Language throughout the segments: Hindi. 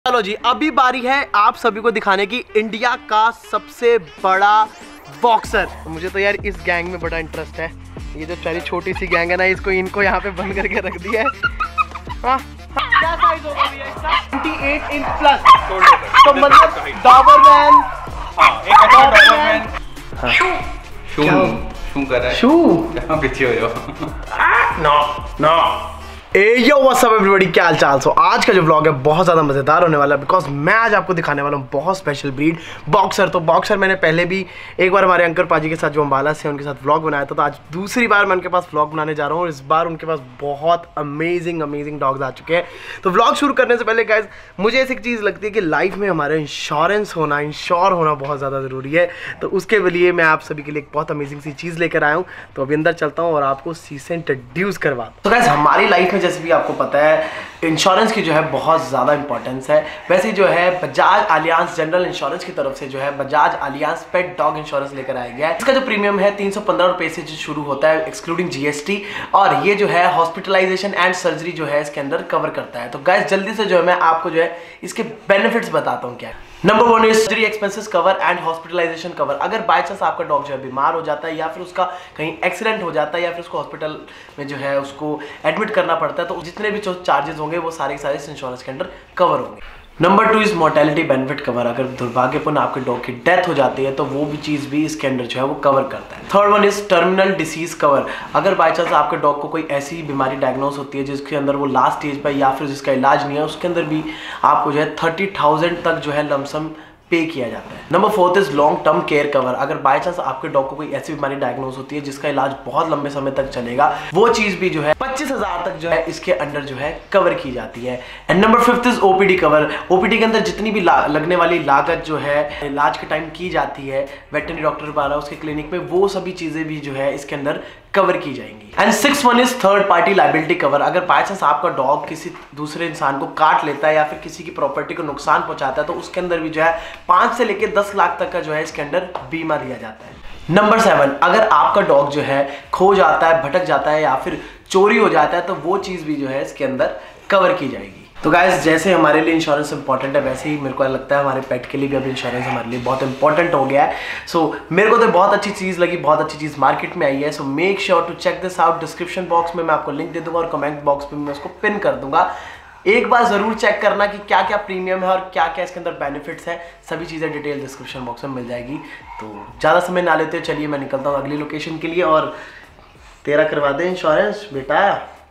चलो जी, अभी बारी है आप सभी को दिखाने की इंडिया का सबसे बड़ा बॉक्सर। मुझे तो यार इस गैंग में बड़ा इंटरेस्ट है। ये जो सारी छोटी सी गैंग है ना, इनको यहाँ पे बंद करके रख दिया है। हाँ, क्या साइज होगा भैया इसका? 28 इंच प्लस। तो मतलब डॉबरमैन। शू कर रहा है। शू पीछे हो जाओ। No no. Yo what's up everybody, क्या हाल चाल। आज का जो व्लॉग है बहुत ज़्यादा मज़ेदार होने वाला है, बिकॉज मैं आज आपको दिखाने वाला हूँ बहुत स्पेशल ब्रीड बॉक्सर। तो बॉक्सर मैंने पहले भी एक बार हमारे अंकर पाजी के साथ जो अम्बाला से उनके साथ व्लॉग बनाया था, तो आज दूसरी बार मैं उनके पास व्लॉग बनाने जा रहा हूँ और इस बार उनके पास बहुत अमेजिंग डॉग्स आ चुके हैं। तो व्लॉग शुरू करने से पहले गाइज मुझे ऐसी चीज़ लगती है कि लाइफ में हमारा इंश्योरेंस होना, इंश्योर होना बहुत ज़्यादा ज़रूरी है। तो उसके लिए मैं आप सभी के लिए एक बहुत अमेजिंग सी चीज़ लेकर आया हूँ। तो अभी अंदर चलता हूँ और आपको सी से इंट्रोड्यूस करवा। तो गाइज हमारी लाइफ में जैसे भी आपको पता है इंश्योरेंस की जो है बहुत ज़्यादा इंपॉर्टेंस है। वैसे जो है बजाज आलियांज जनरल इंश्योरेंस की तरफ से जो है Bajaj Allianz pet dog insurance लेकर आया गया है। इसका जो प्रीमियम है 315 रुपए से जो शुरू होता है एक्सक्लूडिंग जीएसटी, और ये जो है हॉस्पिटलाइजेशन एंड सर्जरी जो है इसके अंदर कवर करता है। तो गाइस जल्दी से जो है मैं आपको जो है इसके बेनिफिट्स बताता हूँ। क्या number 1 is surgery expenses cover and hospitalization cover. अगर बाय चांस आपका डॉग जो है बीमार हो जाता है या फिर उसका कहीं एक्सीडेंट हो जाता है या फिर उसको हॉस्पिटल में जो है उसको एडमिट करना पड़ता है, तो जितने भी जो चार्जेस होंगे वो सारे के सारे इस इंश्योरेंस के अंदर कवर होंगे। Number 2 is mortality benefit cover. अगर दुर्भाग्यपूर्ण आपके डॉग की डेथ हो जाती है तो वो भी चीज़ भी इसके अंदर जो है वो कवर करता है। Third one is terminal disease cover. अगर बाय चांस आपके डॉग को कोई ऐसी बीमारी डायग्नोस होती है जिसके अंदर वो लास्ट स्टेज पर या फिर जिसका इलाज नहीं है, उसके अंदर भी आपको जो है 30,000 तक जो है लमसम पे किया जाता है। Number 4 is long term care cover. अगर बाय चांस आपके डॉग को कोई ऐसी बीमारी डायग्नोस होती है जिसका इलाज बहुत लंबे समय तक चलेगा, वो चीज भी जो है 25,000 तक जो है इसके अंदर जो है कवर की जाती है। And number 5 is OPD cover. OPD के अंदर जितनी भी लगने वाली लागत जो है इलाज के टाइम की जाती है वेटरनरी डॉक्टर द्वारा उसके क्लिनिक में, वो सभी चीजें भी जो है इसके अंदर कवर की जाएंगी। And 6 one is third party liability cover. अगर बाय चांस आपका डॉग किसी दूसरे इंसान को काट लेता है या फिर किसी की प्रॉपर्टी को नुकसान पहुंचाता है, तो उसके अंदर भी जो है 5 से लेकर 10 लाख तक का जो है इसके अंदर बीमा दिया जाता है। नंबर 7, अगर आपका डॉग जो है खो जाता है, भटक जाता है या फिर चोरी हो जाता है, तो वो चीज भी जो है इसके अंदर कवर की जाएगी। तो गाइस जैसे हमारे लिए इंश्योरेंस इंपॉर्टेंट है, वैसे ही मेरे को लगता है हमारे पेट के लिए भी अब इंश्योरेंस हमारे लिए बहुत इंपॉर्टेंट हो गया है। सो मेरे को तो बहुत अच्छी चीज़ लगी, बहुत अच्छी चीज़ मार्केट में आई है। So make sure to check this out. Description box में मैं आपको लिंक दे दूंगा और कमेंट बॉक्स में मैं उसको पिन कर दूंगा। एक बार जरूर चेक करना कि क्या क्या प्रीमियम है और क्या क्या इसके अंदर बेनिफिट्स हैं। सभी चीज़ें डिटेल डिस्क्रिप्शन बॉक्स में मिल जाएगी। तो ज़्यादा समय ना लेते, चलिए मैं निकलता हूँ अगली लोकेशन के लिए। और तेरा करवा दे इंश्योरेंस बेटा।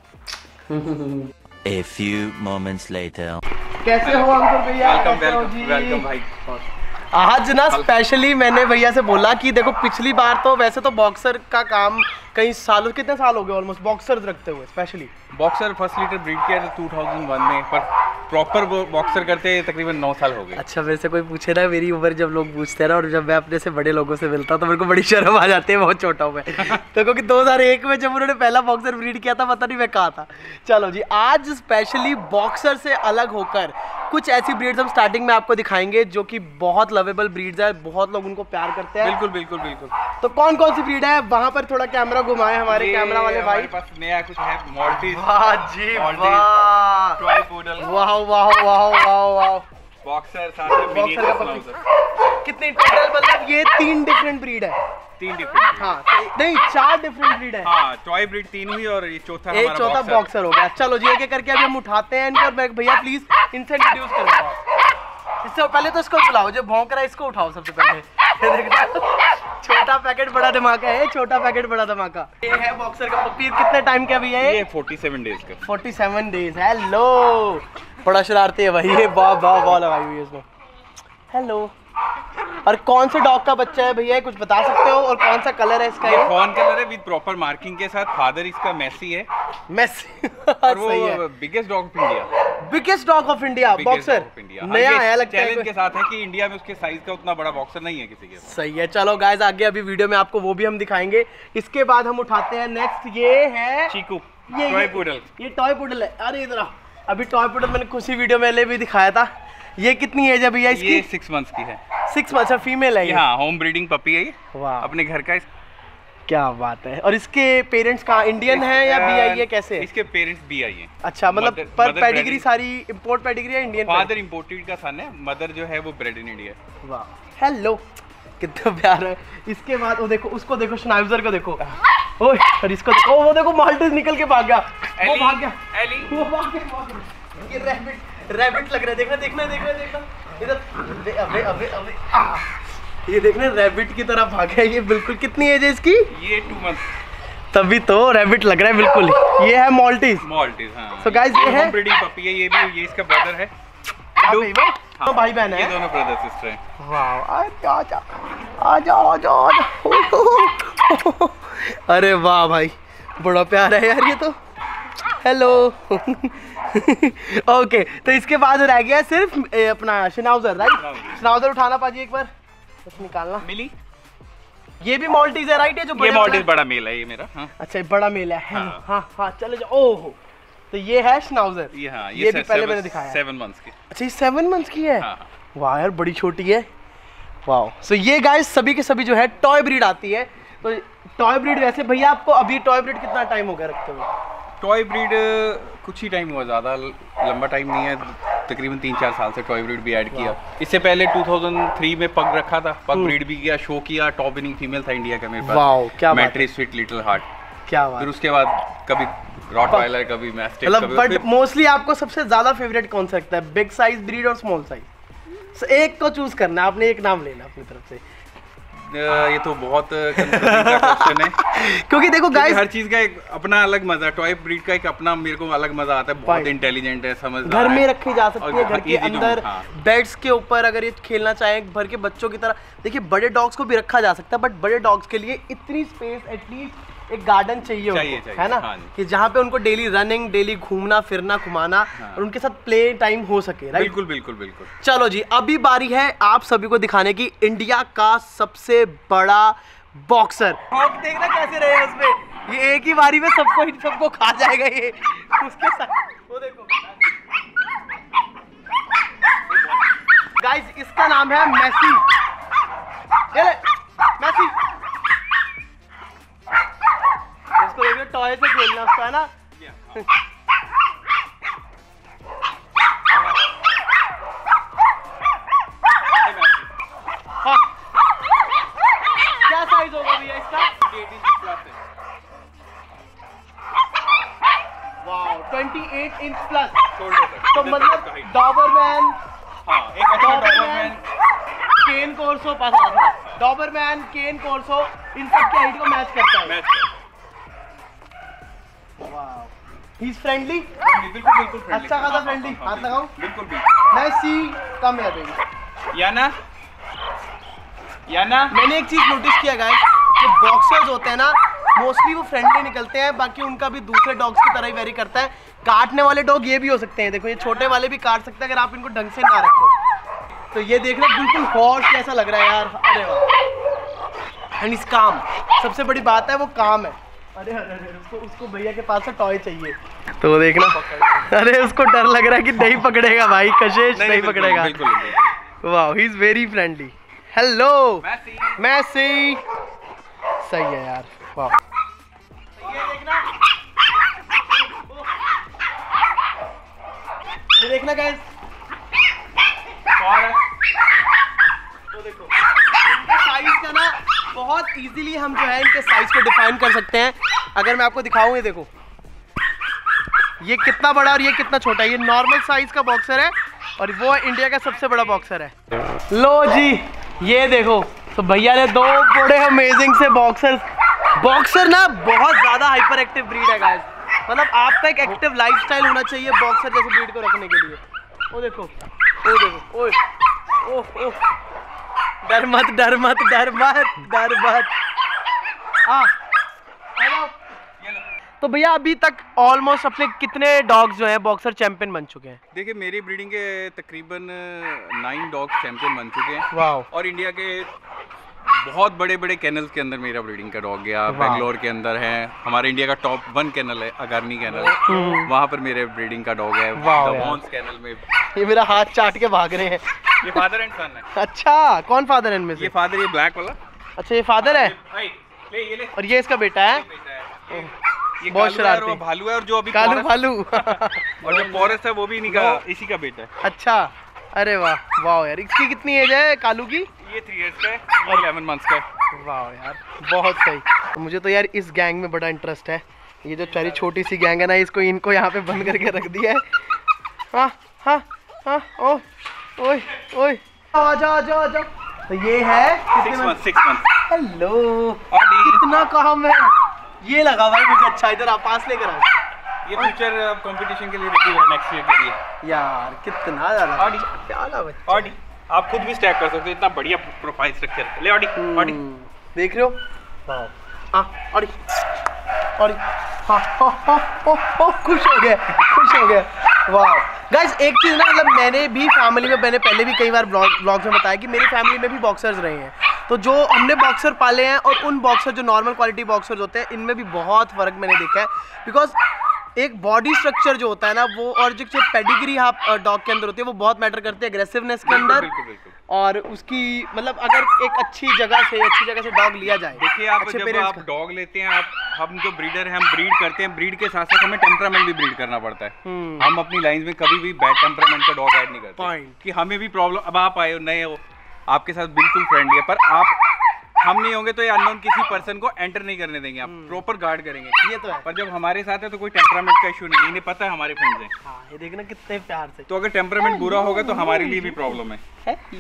A few moments later. कैसे हो अंकुर भैया? वेलकम भाई। आज ना स्पेशली मैंने भैया से बोला कि देखो पिछली बार तो वैसे तो बॉक्सर का काम कई सालों, कितने साल हो गए ऑलमोस्ट बॉक्सर रखते हुए, specially boxer first litter breed किया था 2001 में, पर प्रॉपर बॉक्सर करते तकरीबन 9 साल हो गए। अच्छा, मेरे से कोई पूछे ना मेरी उम्र, जब लोग पूछते हैं ना, और जब मैं अपने से बड़े लोगों से मिलता हूँ तो मेरे को बड़ी शर्म आ जाती है, बहुत छोटा हूँ मैं। तो क्योंकि 2001 में जब उन्होंने पहला बॉक्सर ब्रीड किया था, पता नहीं मैं कहाँ था। चलो जी, आज स्पेशली बॉक्सर से अलग होकर कुछ ऐसी ब्रीड्स हम स्टार्टिंग में आपको दिखाएंगे जो कि बहुत लवेबल ब्रीड्स है, बहुत लोग उनको प्यार करते हैं। बिल्कुल बिल्कुल बिल्कुल। तो कौन कौन सी ब्रीड है वहाँ पर थोड़ा कैमरा घुमाए हमारे कैमरा वाले भाई। हमारे पास नया कुछ है, माल्टीज। वाह जी वाह, टॉय पूडल, वाह वाह वाह वाह वाह, बॉक्सर, साथ में बॉक्सर का पपी। कितनी टोटल, मतलब ये 3 डिफरेंट ब्रीड है। 3 डिफरेंट, हाँ नहीं 4 डिफरेंट ब्रीड है। हाँ, टॉय ब्रीड 3 हुई और ये चौथा एक चौथा बॉक्सर हो गया। चलो जी, एक करके अभी हम उठाते हैं इनको। भैया प्लीज इनसे इंट्रोड्यूस करो। इससे पहले तो इसको बुलाओ, जो भौंक रहा है इसको उठाओ सबसे पहले। छोटा पैकेट बड़ा धमाका है, छोटा पैकेट बड़ा धमाका। ये है बॉक्सर का पपी। कितने टाइम का भैया ये? 47 डेज का। 47 डेज। हेलो, बड़ा शरारती है भाई ये, वाह लगाई हुई है इसको। हेलो। और कौन से डॉग का बच्चा है भैया, कुछ बता सकते हो? और कौन सा कलर है इसका? ये फॉन कलर है विद प्रॉपर मार्किंग के साथ। फादर इसका मेसी है। मेसी। और वो biggest dog of India. Biggest dog of India boxer नया आया लगता है। चैलेंज के साथ है कि इंडिया में उसके साइज का उतना बड़ा बॉक्सर नहीं है किसी के। सही है। चलो गाइस, आगे अभी वीडियो में आपको वो भी हम दिखाएंगे। इसके बाद हम उठाते हैं नेक्स्ट, ये है चीकू, ये टॉय पूडल। ये टॉय पूडल है। अरे इधर आओ। अभी टॉय पूडल मैंने खुशी वीडियो में भी दिखाया था। ये कितनी एज है भैया इसकी? ये 6 मंथ्स की है। 6 मंथ्स, फीमेल है ये। हाँ, होम ब्रीडिंग पपी है ये। वाह, अपने घर का। क्या बात है। और इसके पेरेंट्स कहाँ, इंडियन है या बीआई है, कैसे? इसके पेरेंट्स बीआई हैं। अच्छा, मतलब पर पेडिग्री सारी इंपोर्ट पेडिग्री है, इंडियन? फादर इंपोर्टेड का सन है, मदर जो है वो ब्रेड इन इंडिया। वाह, हेलो, कितना प्यार है। इसके बाद वो देखो, उसको देखो, श्नाइजर को देखो, ओए, और इसको देखो, वो देखो माल्टेज निकल के भाग गया, वो भाग गया, वो भाग गया। ये रैबिट लग रहा है, देखना इधर, अबे अबे अबे, ये देखने रैबिट की तरह भाग गया ये बिल्कुल। कितनी एज है इसकी? ये 2 मंथ। तभी तो रैबिट लग रहा है बिल्कुल। ये है माल्टीज। हाँ। So guys, ये है ब्रीडिंग पपी है, ये इसका ब्रदर है। हाँ, भाई बहन है, ये दोनों ब्रदर सिस्टर हैं। वाह, आजा। अरे वाह भाई, बड़ा प्यार है यार ये तो। हेलो। ओके, तो इसके बाद रह गया सिर्फ अपना श्नाउजर, राइट? श्नाउजर उठाना पाजी एक बार, बस निकालना। मिली, ये भी माल्टीज है, राइट? ये माल्टीज बड़ा मेल है ये मेरा। हाँ। अच्छा, बड़ा मेल है। हाँ, चले जाओ। ओहो, तो ये है श्नाउजर। ये भी पहले मैंने दिखाया। 7 मंथ्स की। अच्छा, ये 7 मंथ्स की है। हाँ। वाह यार, बड़ी छोटी है। वाह। सो ये गाइस सभी के सभी जो है टॉय ब्रीड आती है। तो टॉय ब्रीड, वैसे भैया आपको अभी टॉय ब्रीड कितना टाइम हो गया रखते हुए? टॉय ब्रीड कुछ ही टाइम हुआ, ज़्यादा लंबा टाइम नहीं है, तकरीबन 3-4 साल से टॉय ब्रीड भी ऐड किया। इससे पहले 2003 में पग रखा था, पग ब्रीड भी किया, शो किया, टॉप विनिंग फीमेल था इंडिया का मेरे पास। वाओ, क्या बात है। मैट्री स्वीट लिटिल हार्ट। क्या बात। फिर उसके बाद कभी रॉटवाइलर, कभी मैस्टिफ, मतलब बट मोस्टली आपको सबसे ज्यादा फेवरेट कौन सा लगता है, बिग साइज ब्रीड और स्मॉल साइज? एक तो चूज करना, आपने एक नाम लेना अपनी तरफ से। ये तो बहुत क्वेश्चन है। क्योंकि देखो गाइस, हर चीज का एक अपना अलग मजा, टॉय ब्रीड का एक अपना मेरे को अलग मजा आता है, बहुत इंटेलिजेंट है, समझदार घर में है। रखी जा सकती है, घर के अंदर बेड्स के ऊपर अगर ये खेलना चाहे भर के बच्चों की तरह। देखिए, बड़े डॉग्स को भी रखा जा सकता है, बट बड़े डॉग्स के लिए इतनी स्पेस, एटलीस्ट एक गार्डन चाहिए है ना, कि जहाँ पे उनको डेली रनिंग, डेली घूमना फिरना, घुमाना, और उनके साथ प्ले टाइम हो सके, राइट? बिल्कुल। चलो जी, अभी बारी है आप सभी को दिखाने की इंडिया का सबसे बड़ा बॉक्सर। आप देखना कैसे रहे उसमें, ये एक ही बारी में सबको खा जाएगा ये। उसके साथ वो देखो गाइस, इसका नाम है मैसी। ये ले, मैसी। उसको देखो, टॉय से खेलना उसका, है ना? हाँ। क्या साइज होगा भैया इसका? 28 इंच प्लस है। Wow, 28 inch plus. तो मतलब डॉबरमैन, एक अच्छा डॉबरमैन, केन कोर्सो, डॉबरमैन, केन कोर्सो, इन सब की हाइट को मैच करता है। ही इज फ्रेंडली, बिल्कुल अच्छा खासा फ्रेंडली। हाथ लगाओ, बिल्कुल। मैसी, कम है बेबी। याना मैंने एक चीज नोटिस किया गाइस, जो बॉक्सर्स होते हैं ना, मोस्टली वो फ्रेंडली निकलते हैं, बाकी उनका भी दूसरे डॉग्स की तरह ही वेरी करता है। काटने वाले डॉग ये भी हो सकते हैं, देखो ये छोटे वाले भी काट सकते हैं अगर आप इनको ढंग से ना रखो। तो ये देखना बिल्कुल हॉर्स कैसा लग रहा है यार। अरे वाह, एंड इज काम। सबसे बड़ी बात है वो काम है। अरे उसको भैया के पास से टॉय चाहिए, तो देखना। अरे उसको डर लग रहा है कि नहीं पकड़ेगा भाई, कशिश नहीं पकड़ेगा। वाह, he is very friendly. Hello Messi, सही है यार। वाह, ये देखना गाइस, तो देखो इनके साइज का ना बहुत इजीली हम जो है इनके साइज को डिफाइन कर सकते हैं। अगर मैं आपको दिखाऊं, ये देखो ये कितना बड़ा और ये कितना छोटा है। ये नॉर्मल साइज का बॉक्सर है और वो इंडिया का सबसे बड़ा बॉक्सर है। लो जी, ये देखो, तो भैया ने 2 बड़े अमेजिंग से बॉक्सर ना बहुत ज्यादा हाइपर एक्टिव ब्रीड है गाइस। मतलब आपका एक एक्टिव लाइफस्टाइल होना चाहिए बॉक्सर जैसे ब्रीड को रखने के लिए। ओ देखो, ओ देखो, ओए, ओह ओह, डर मत। हेलो। तो भैया अभी तक ऑलमोस्ट अपने कितने डॉग्स जो हैं बॉक्सर चैंपियन बन चुके हैं? देखिए, मेरी ब्रीडिंग के तकरीबन 9 डॉग्स चैंपियन बन चुके हैं। वाओ। और इंडिया के बहुत बड़े केनल्स के अंदर मेरा ब्रीडिंग का डॉग गया। बेंगलोर के अंदर है, हमारे इंडिया का टॉप 1 केनल है अगारनी केनल, वहाँ पर मेरे ब्रीडिंग का डॉग है। दमोन्स केनल में ये मेरा हाथ चाट के भाग रहे हैं। ये फादर एंड सन है। अच्छा, कौन फादर है इनमें से? ये फादर, ये ब्लैक वाला। अच्छा, ये फादर है। ले। और ये इसका बेटा है, ये बहुत शरारती, भालू है, और जो अभी कालू भालू और जो पॉरेस है वो भी इसी का बेटा है। अच्छा, अरे वाह वाह यार। इसकी कितनी एज है कालू की? ये 3 इयर्स का है और 11 मंथ्स का है। वाह यार, बहुत सही। तो मुझे तो यार इस गैंग में बड़ा इंटरेस्ट है। ये जो सारी छोटी सी गैंग है ना, इनको यहाँ पे बंद करके रख दिया है। हाँ हाँ हाँ, ओए ओए ओए, आजा आजा आजा। तो ये है 6 मंथ। हेलो, कितना काम है ये लगा भाई मुझे। अच्छा, इधर आप पास लेकर आओ। ये फ्यूचर कंपटीशन के लिए रेडी है नेक्स्ट ईयर के लिए। यार कितना ज्यादा प्यारा बच्चा। ऑडी आप खुद भी स्टैक कर सकते हो, इतना बढ़िया प्रोफाइल स्ट्रक्चर। ले ऑडी ऑडी, देख रहे हो? वाह, ऑडी ऑडी, हाँ, खुश हो गया। वाह गाइस, एक चीज़ ना, मतलब मैंने पहले भी कई बार ब्लॉग्स में बताया कि मेरी फैमिली में भी बॉक्सर्स रहे हैं। तो जो हमने बॉक्सर पाले हैं और उन बॉक्सर जो नॉर्मल क्वालिटी बॉक्सर्स होते हैं, इनमें भी बहुत फ़र्क मैंने देखा है। बिकॉज एक बॉडी स्ट्रक्चर जो होता है ना वो, और जो पेडिग्री आप डॉग के अंदर होती है वो बहुत मैटर करती है एग्रेसिवनेस के अंदर। बिल्कुल। और उसकी मतलब अगर एक अच्छी जगह से डॉग लिया जाए। देखिए आप जब आप डॉग लेते हैं, हम जो ब्रीडर हैं, हम ब्रीड करते हैं, ब्रीड के साथ साथ हमें टेम्परामेंट भी ब्रीड करना पड़ता है। हम अपनी लाइंस में कभी भी बैड टेम्परामेंट का डॉग ऐड नहीं करते कि हमें भी प्रॉब्लम। अब आप आए हो, नए हो, आपके साथ बिल्कुल फ्रेंडली है, पर हम नहीं होंगे तो ये अननोन किसी पर्सन को एंटर नहीं करने देंगे, आप प्रॉपर गार्ड करेंगे। ये तो है। पर जब हमारे साथ है तो कोई टेम्परामेंट का इशू नहीं है, इन्हें पता है हमारे फ्रेंड्स हैं। हाँ, ये देखना कितने प्यार से। तो अगर टेम्परामेंट बुरा होगा तो हमारे लिए भी प्रॉब्लम है।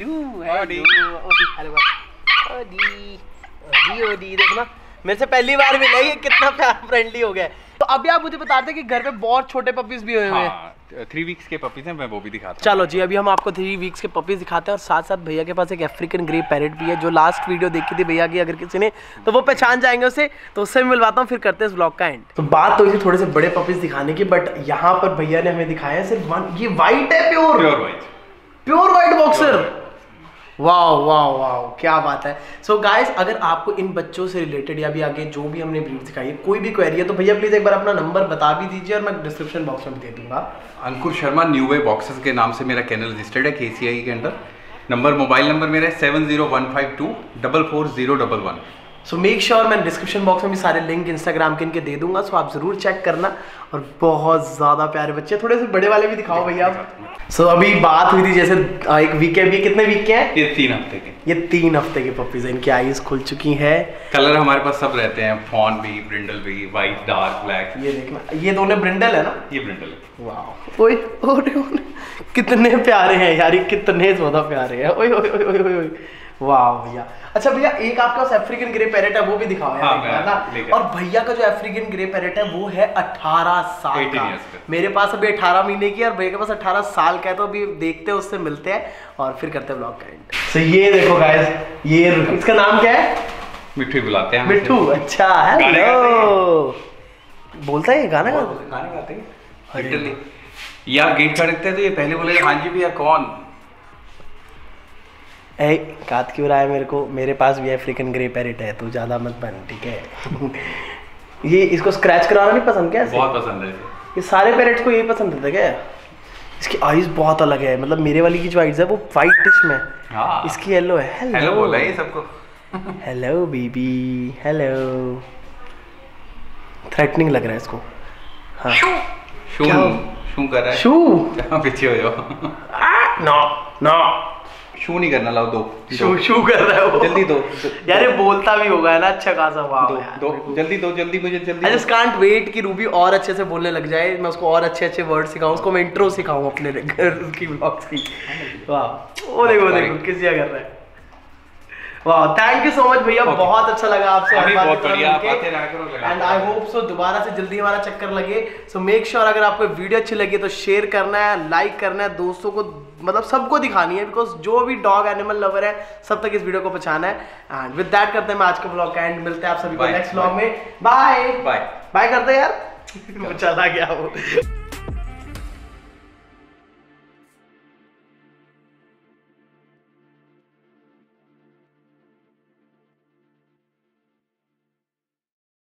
देखना, मेरे से पहली बार मिला, ये कितना प्यार फ्रेंडली हो गया। तो अभी आप मुझे बता दें कि घर पे बहुत छोटे पपीज भी हुए हैं। 3 वीक्स के पपीज हैं, मैं वो भी दिखाता हूं। चलो जी, अभी हम आपको 3 वीक्स के पपीज दिखाते हैं और साथ साथ भैया के पास एक अफ्रीकन ग्रे पैरेट भी है, जो लास्ट वीडियो देखी थी भैया की, अगर किसी ने तो वो पहचान जाएंगे उसे। तो उससे भी मिलवाता हूँ, फिर करते हैं इस ब्लॉग का एंड। तो बात तो इसी थोड़े से बड़े पपीज दिखाने की, बट यहाँ पर भैया ने हमें दिखाया है सिर्फ 1। ये वाइट है, प्योर वाइट बॉक्सर। वाह वाह वाह, क्या बात है। सो गाइस, अगर आपको इन बच्चों से रिलेटेड या भी आगे जो भी हमने ब्रीड दिखाई है कोई भी क्वेरी है तो भैया प्लीज एक बार अपना नंबर बता भी दीजिए और मैं डिस्क्रिप्शन बॉक्स में दे दूंगा। Ankur Sharma new way boxes के नाम से मेरा चैनल रजिस्टर्ड है KCI के अंदर। मोबाइल नंबर मेरा है 70152 44011। सो मेक श्योर मैं डिस्क्रिप्शन बॉक्स में भी सारे लिंक इंस्टाग्राम के इनके दे दूंगा, सो आप जरूर चेक करना। और बहुत ज़्यादा प्यारे बच्चे, थोड़े से बड़े वाले भी दिखाओ भैया। सो अभी बात हुई थी जैसे एक वीक के भी, कितने वीक के हैं? ये 3 हफ्ते के। ये 3 हफ्ते के पपीज हैं, इनकी आईज खुल चुकी है। कलर हमारे पास सब रहते हैं, फॉन भी, ब्रिंडल भी, वाइट, डार्क, ब्लैक। ये देखना, ये दोनों ब्रिंडल है ना? ये ब्रिंडल है। वाह, ओए ओए, कितने प्यारे हैं यार, ये कितने ज़्यादा प्यारे हैं। ओए ओए ओए ओए ओए, वाह भैया। अच्छा भैया, एक आपके पास अफ्रीकन ग्रे पैरेट है, वो भी दिखाओ यार। हाँ, ना। और भैया का जो अफ्रीकन ग्रे पैरेट है वो है 18 साल का। मेरे पास अभी 18 महीने की और भैया के पास 18 साल का है। तो अभी देखते हैं, उससे मिलते हैं और फिर करते हैं ब्लॉग का एंड। सो ये देखो गाइस, ये इसका नाम क्या है? मिट्टू बुलाते हैं। मिट्टू, अच्छा, हेलो। बोलता है ये गाना गाते हैं लिटरली। ये आप गेट खड़कते हैं तो ये पहले बोले हाँ जी भैया कौन। ए, काट क्यों रहा है मेरे को? मेरे पास भी अफ्रीकन ग्रे पैरेट है, तू ज़्यादा मत बन, ठीक है? ये इसको स्क्रैच कराना नहीं पसंद क्या? बहुत पसंद है। ये सारे पैरेट्स को यही पसंद होता है क्या? इसकी आईज बहुत अलग है, मतलब मेरे वाली की जो आईज है वो वाइटिश में, हाँ। इसकी येलो है। हेलो बोला ये सबको। Hello baby, hello. थ्रेटनिंग लग रहा है इसको। हाँ, शू कर रहा है। शू पीछे हो जाओ। नो नो, शू नहीं करना, लाओ दो। शू कर रहा है वो। जल्दी दो यार, ये बोलता भी होगा है ना अच्छा खासा। वाह दो, जल्दी दो, जल्दी मुझे जल्दी। आई जस्ट कांट वेट कि रूबी और अच्छे से बोलने लग जाए, मैं उसको और अच्छे अच्छे वर्ड सिखाऊं, उसको मैं इंट्रो सिखाऊं अपने उसकी ब्लॉग्स की। वाह, वो देखो किस जगह कर रहा है। वाह, थैंक यू सो मच भैया, बहुत अच्छा लगा आपसे। बहुत बढ़िया, आते रहा करो। एंड आई होप सो दोबारा से जल्दी हमारा चक्कर लगे। सो मेक श्योर अगर आपको वीडियो अच्छी लगी तो शेयर करना है, लाइक करना है, दोस्तों को, मतलब सबको दिखानी है, बिकॉज जो भी डॉग एनिमल लवर है सब तक इस वीडियो को पहुंचाना है। एंड विद दैट करते हैं मैं आज का व्लॉग का एंड। मिलते हैं आप सभी को नेक्स्ट व्लॉग में। बाय बाय बाय करते हैं यार। चला गया वो।